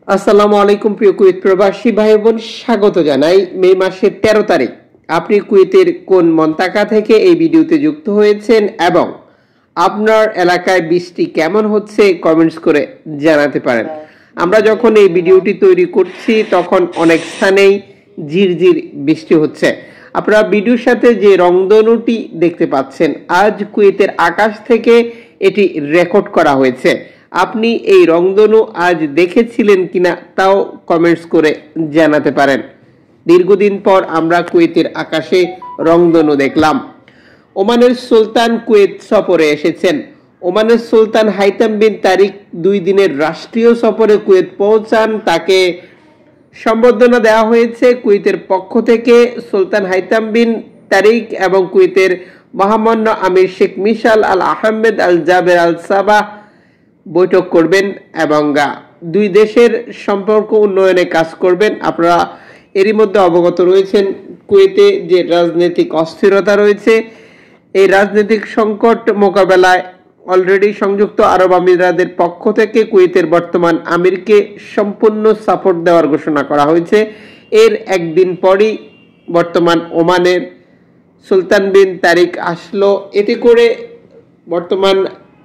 আসসালামু আলাইকুম প্রিয় কুয়েত প্রবাসী ভাই বোন, স্বাগত জানাই। মে মাসের 13 তারিখ আপনি কুয়েতের কোন মন্তাকা থেকে এই ভিডিওতে যুক্ত হয়েছেন এবং আপনার এলাকায় বৃষ্টি কেমন হচ্ছে কমেন্টস করে জানাতে পারেন। আমরা যখন এই ভিডিওটি তৈরি করছি তখন অনেক স্থানেই ঝিরঝির বৃষ্টি হচ্ছে। আপনারা ভিডিওর সাথে যে রংধনুটি দেখতে পাচ্ছেন, আজ কুয়েতের আকাশ থেকে এটি রেকর্ড করা হয়েছে। আপনি এই রংধনু আজ দেখেছিলেন কিনা তাও কমেন্টস করে জানাতে পারেন। দীর্ঘদিন পর আমরা কুয়েতের আকাশে রংধনু দেখলাম। ওমানের সুলতান কুয়েত সফরে এসেছেন। ওমানের সুলতান হাইতাম বিন তারিক 2 দিনের রাষ্ট্রীয় সফরে কুয়েত পৌঁছান। তাকে সম্বর্ধনা দেওয়া হয়েছে কুয়েতের পক্ষ থেকে। সুলতান হাইতাম বিন তারিক এবং কুয়েতের মহামান্য Amir Sheikh Mishal Al Ahmad Al Jaber Al Sabah বৈঠক করবেন এবং দুই দেশের সম্পর্ক উন্নয়নে কাজ করবেন। আপনারা এরই মধ্যে অবগত রয়েছেন কুয়েতে যে রাজনৈতিক অস্থিরতা রয়েছে, এই রাজনৈতিক সংকট মোকাবেলায় অলরেডি সংযুক্ত আরব আমিরাতের পক্ষ থেকে কুয়েতের বর্তমান আমিরকে সম্পূর্ণ সাপোর্ট দেওয়ার ঘোষণা করা হয়েছে। এর একদিন পরই বর্তমান ওমানের সুলতান বিন তারিক আসলো। এতে করে বর্তমান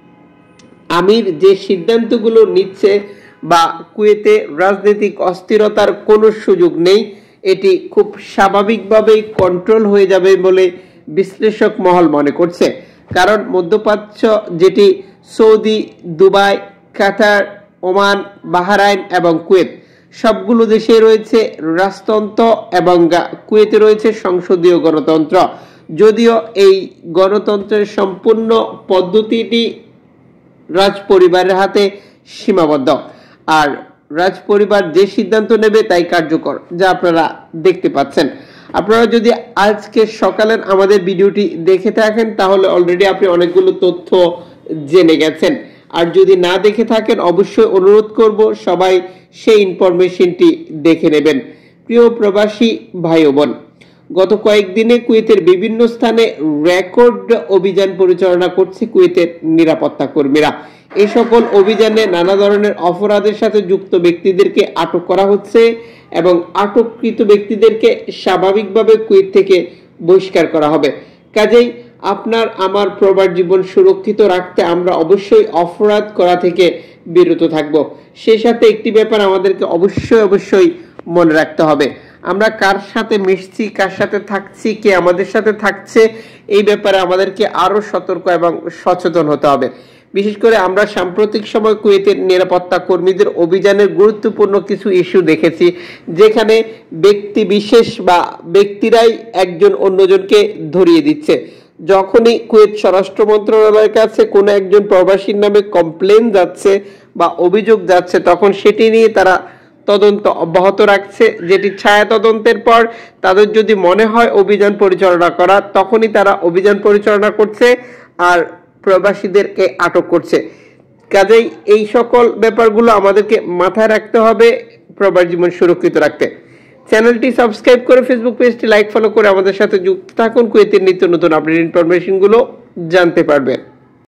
আমির যে সিদ্ধান্তগুলো নিচ্ছে বা কুয়েতে রাজনৈতিক অস্থিরতার কোনো সুযোগ নেই, এটি খুব স্বাভাবিকভাবেই কন্ট্রোল হয়ে যাবে বলে বিশ্লেষক মহল মনে করছে। কারণ মধ্যপ্রাচ্য যেটি Saudi, Dubai, Qatar, Oman, Bahrain এবং কুয়েত সবগুলো দেশে রয়েছে রাজতন্ত্র এবং কুয়েতে রয়েছে সংসদীয় গণতন্ত্র। যদিও এই গণতন্ত্রের সম্পূর্ণ পদ্ধতিটি রাজ পরিবারের হাতে সীমাবদ্ধ, আর রাজ পরিবার যে সিদ্ধান্ত নেবে তাই কার্যকর, যা আপনারা দেখতে পাচ্ছেন। আপনারা যদি আজকে সকালের আমাদের ভিডিওটি দেখে থাকেন তাহলে অলরেডি আপনি অনেকগুলো তথ্য জেনে গেছেন, আর যদি না দেখে থাকেন অবশ্যই অনুরোধ করব সবাই সেই ইনফরমেশনটি দেখে নেবেন। প্রিয় প্রবাসী ভাই ও বোন, গত কয়েকদিনে কুয়েতের বিভিন্ন স্থানে রেকর্ড অভিযান পরিচালনা করছে কুয়েতের নিরাপত্তা কর্মীরা। এই সকল অভিযানে নানা ধরনের অপরাধের সাথে যুক্ত ব্যক্তিদেরকে আটক করা হচ্ছে এবং আটককৃত ব্যক্তিদেরকে স্বাভাবিকভাবে কুয়েত থেকে বহিষ্কার করা হবে। কাজেই আপনার আমার প্রবাস জীবন সুরক্ষিত রাখতে আমরা অবশ্যই অপরাধ করা থেকে বিরত থাকব। সেই সাথে একটি ব্যাপার আমাদেরকে অবশ্যই মনে রাখতে হবে, আমরা কার সাথে মিশছি, কার সাথে থাকছি, কে আমাদের সাথে থাকছে, এই ব্যাপারে আমাদেরকে আরো সতর্ক এবং সচেতন হতে হবে। বিশেষ করে আমরা সাম্প্রতিক সময় কুয়েতের নিরাপত্তা কর্মীদের অভিযানের গুরুত্বপূর্ণ কিছু ইস্যু দেখেছি, যেখানে ব্যক্তি বিশেষ বা ব্যক্তিরাই একজন অন্যজনকে ধরিয়ে দিচ্ছে। যখনই কুয়েত স্বরাষ্ট্র মন্ত্রণালয়ের কাছে কোনো একজন প্রবাসীর নামে কমপ্লেন যাচ্ছে বা অভিযোগ যাচ্ছে, তখন সেটি নিয়ে তারা তদন্ত অব্যাহত রাখছে, যেটি ছায়া তদন্তের পর তাদের যদি মনে হয় অভিযান পরিচালনা করা, তখনই তারা অভিযান পরিচালনা করছে আর প্রবাসীদেরকে আটক করছে। কাজেই এই সকল ব্যাপারগুলো আমাদেরকে মাথায় রাখতে হবে প্রবাস জীবন সুরক্ষিত রাখতে। চ্যানেলটি সাবস্ক্রাইব করে ফেসবুক পেজটি লাইক ফলো করে আমাদের সাথে যুক্ত থাকুন। কুয়েতের নিত্য নতুন আপডেট ইনফরমেশনগুলো জানতে পারবেন।